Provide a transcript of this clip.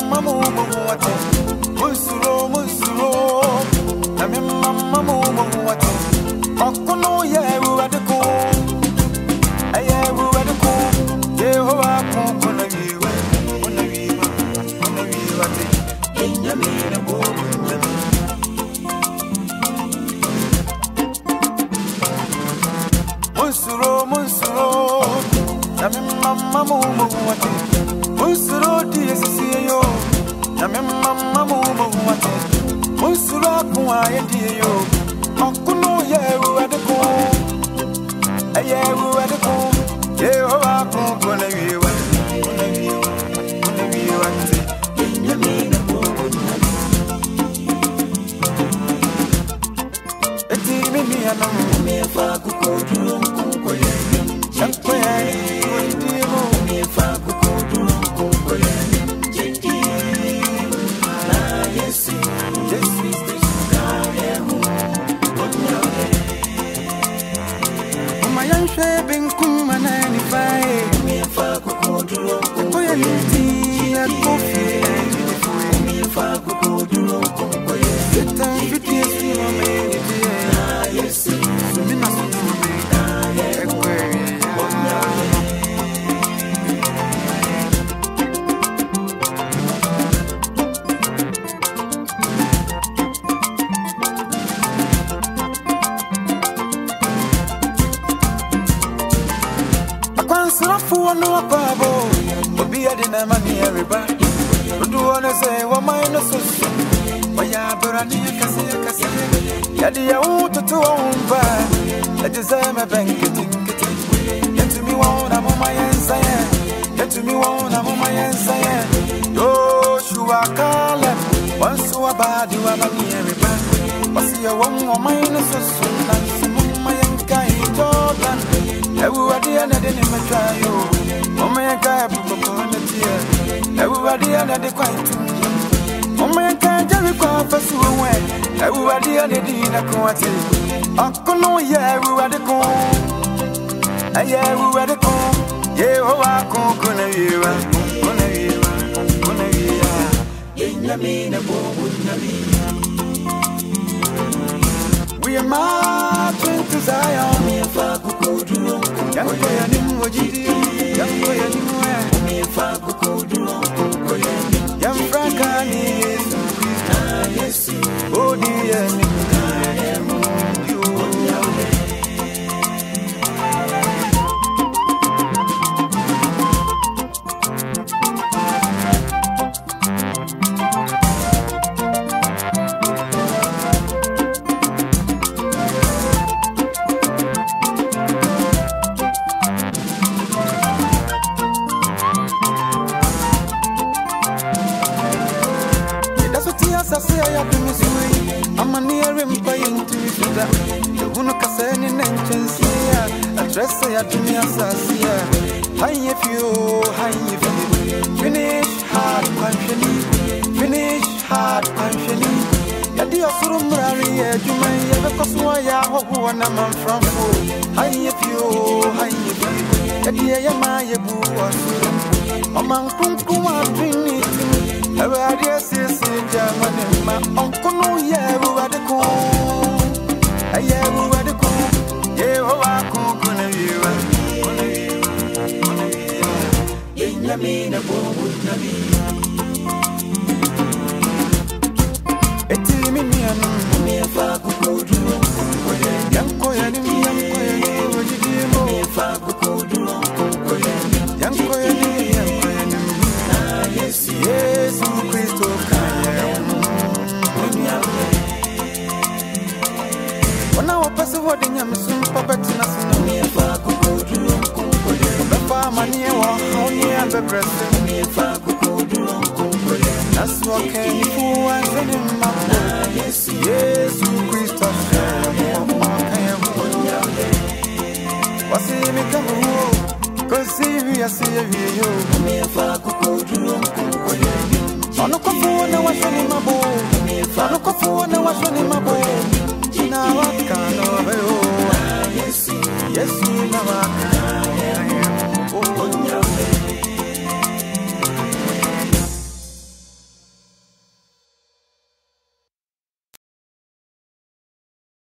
mama muwate Musuro musuro Nami mama muwate Okono ye wadeko Aye wadeko Yehovah kuna wiwa Kuna wiwate Enyami na bobu Musuro musuro Nami mama muwate Musuro diye yo Nami mama muwate Musuro kuwa diye yo Okuno ye wadeko Aye wadeko Yehovah kuna wiwa Kuna wiwate Enyami na bobu Eti mimi anam Mefa kukoduro kunkoye Chankoye Kudimu Mefa kukoduro kunkoye Jiki Na yesi Yesi Kayehu Onyawe Umayanshe binkum Nye Fie Mefa kukoduro kunkoye Niti ya kofi Mefa kukoduro kunkoye Seta fiti yesi wame Yes, Sumina Sumina, I can't stop for no babo. Be a dinner money, everybody. But do wanna say, what mine is so soon? Why, Burani, Cassia. Yadia to umba, I deserve a bank getting. Get to me one, I'm on my answer. Get to me one, I'm on my answer. Joshua Caleb, once you are bad, you are money everybody. But see a one or minus a soon, and some my guy Jordan. Everybody and I didn't even try you. Oh my guy, put on the tear. Everybody and I did quite too. Oh my God, Jerry Crawford, away. Everybody and the dinner quantity. Uncle, no, yeah, everybody go. Aye, everybody go. Yeah, oh, I can't go. We are marching to Zion. Me and Faku Koduro. Young boy, I knew what you did. Young boy, I knew where. Me and Faku Koduro. Young Frank, I need. Yes, oh dear, I am you. I say I have to miss you. I'm a near him paying to me for that. The one who can say any entrance here. I dress I have to me as I see her. High if you, finish hard, finish hard, Yadia Surumari, you may ever cause why I hope one I'm from. High if you, Yadia Yamaya Boo, among Kunkuma dreaming. Everybody says, German, my uncle, no, yeah, we were the cool. Yeah, we were the cool. Yeah, oh, I couldn't Yamina Bobu Nabi. A team in me and me a Faku Koduro. Yanko Yanim, what you do, me a Faku Koduro. Yanko Yanim, yes, Christo. When I was passing what the Yam soon puppets in us, me a Faku Koduro. Money, honey, and the breast of me, Faku Koduro. That's what can you do and send him up. Yes, Christo. What's it become? Cause see me, I see you. Me a Faku Koduro. On the comfort, I was in my boat.